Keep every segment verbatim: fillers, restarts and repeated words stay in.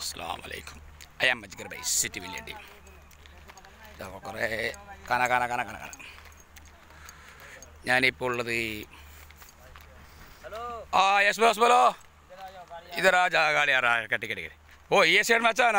Assalamualaikum. I am Majgar by City Village. ഇതൊക്കെ കുറേ കന കന കന കന കന ഞാനിപ്പോൾ ഉള്ളത് ആ യെസ് ബോസ് ബോലോ ഇതർ ആ ജാ ഗാഡി ആ रहा है कटी कटी ओ ये साइड में अच्छा है ना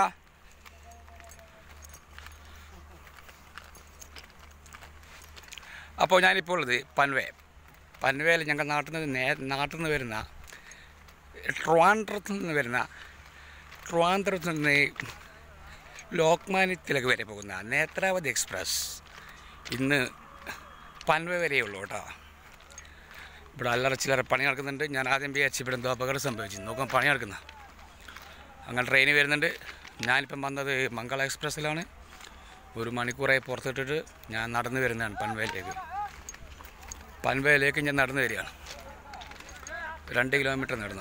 അപ്പോൾ ഞാനിപ്പോൾ ഉള്ളത് പൻവേ പൻവേയിൽ ഞങ്ങളുടെ നാട്ടിൽ നിന്ന് നാട്ടിൽ നിന്ന് വരുന്ന ട്രിവാൻഡ്രത്തിൽ നിന്ന് വരുന്ന ട്രിവാൻഡ്രത്തിൽ നിന്ന് ലോക്മാന്യ തിലക് വരെ പോകുന്ന നേത്രാവതി എക്സ്പ്രസ് ഇന്ന് പൻവേ വരെയുള്ളൂ കേട്ടോ. ഇവിടെ അല്ലറ ചില്ലറ പണി നടക്കുന്നുണ്ട്. ഞാൻ ആദ്യം വിചാരിച്ചു ഇവിടെ എന്തോ അപകടം സംഭവിച്ചു, നോക്കാൻ പണി നടക്കുന്ന അങ്ങനെ ട്രെയിൻ വരുന്നുണ്ട്. ഞാനിപ്പം വന്നത് മംഗള എക്സ്പ്രസ്സിലാണ്. ഒരു മണിക്കൂറായി പുറത്തിട്ടിട്ട് ഞാൻ നടന്നു വരുന്നതാണ് പൻവേയിലേക്ക്. പൻവേയിലേക്ക് ഞാൻ നടന്നു വരികയാണ്. രണ്ട് കിലോമീറ്റർ നടന്നു.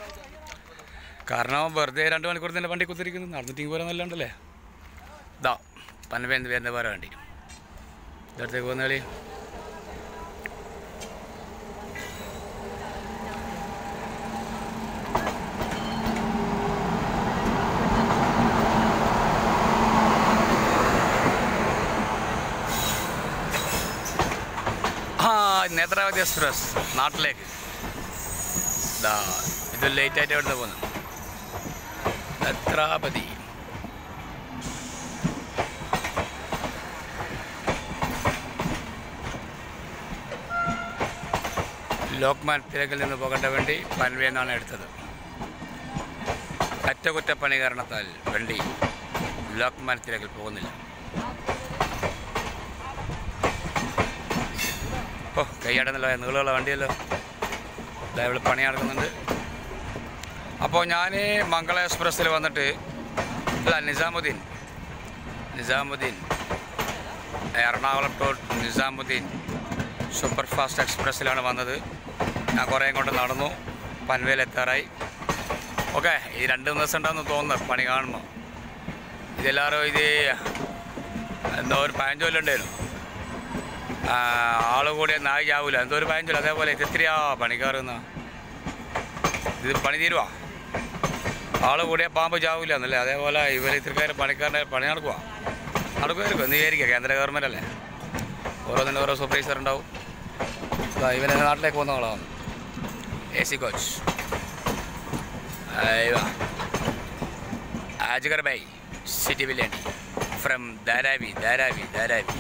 കാരണം വെറുതെ രണ്ട് മണിക്കൂർ തന്നെ വണ്ടി കുത്തിരിക്കുന്നു, നടന്നിട്ട് പോലെ നല്ലതുണ്ടല്ലേ. ഇതാ പൻവേ എന്ന് വരുന്ന വേറെ വണ്ടി ഇടത്തേക്ക് പോകുന്ന കളി. ആ നേത്രാവതി എക്സ്പ്രസ് നാട്ടിലേക്ക്. ഇതാ ഇത് ലേറ്റായിട്ട് എവിടെ പോകുന്നു. നേത്രാവതി ലോക്മാൻ തിലകിൽ നിന്ന് പോകേണ്ട വണ്ടി പൻവേ എന്നാണ് എടുത്തത്. അറ്റകുറ്റപ്പണി കാരണത്താൽ വണ്ടി ലോക്മാൻ തിലകിൽ പോകുന്നില്ല. ഓ കൈയടന്നല്ലോ, നീളമുള്ള വണ്ടിയല്ലോ. ഇതാ ഇവിടെ പണി നടക്കുന്നുണ്ട്. അപ്പോൾ ഞാൻ മംഗള എക്സ്പ്രസ്സിൽ വന്നിട്ട് അല്ല Nizamuddin Nizamuddin Ernakulam to Nizamuddin super fast എക്സ്പ്രസ്സിലാണ് വന്നത്. ഞാൻ കുറേ കൊണ്ട് നടന്നു, പൻവേലെത്താറായി. ഓക്കെ, ഈ രണ്ട് ദിവസം ഉണ്ടാകുന്നു തോന്നുന്നു പണി കാണുമ്പോൾ. ഇതെല്ലാവരും ഇത് എന്തോ ഒരു പതിനഞ്ച് കൊല്ലം ഉണ്ടായിരുന്നു. ആൾ കൂടിയ നായി ചാവൂല, എന്തോ ഒരു പതിനഞ്ച് കൊല്ലം. അതേപോലെ ഇത് എത്രയാ പണിക്കാറുന്ന ഇത് പണി തീരുവാ. ആൾ കൂടിയ പാമ്പ് ചാവൂല എന്നല്ലേ, അതേപോലെ ഇവർ ഇത്രക്കാർ പണിക്കാരൻ്റെ പണി നടക്കുക നടക്കുമായിരിക്കും എന്ന് വിചാരിക്കുക. കേന്ദ്ര ഗവൺമെൻറ് അല്ലേ, ഓരോന്നിൻ്റെ ഓരോ സൂപ്പർവൈസർ ഉണ്ടാവും. ഇവനെ നാട്ടിലേക്ക് പോകുന്ന ആളാണ്. എ സി കോച്ച് അജ്ഗർ ബൈ city village from Dharavi Dharavi Dharavi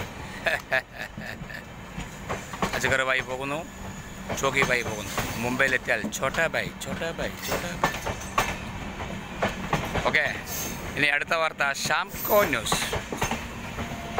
Ajgar ബായി പോകുന്നു, ചോക്കി ബായി പോകുന്നു. മുംബൈയിലെത്തിയാൽ ഛോട്ടാ ബായി ഛോട്ടാ ബായി ഛോട്ടാ ബായി. ഓക്കെ, ഇനി അടുത്ത വാർത്ത ഷാംകോ ന്യൂസ്.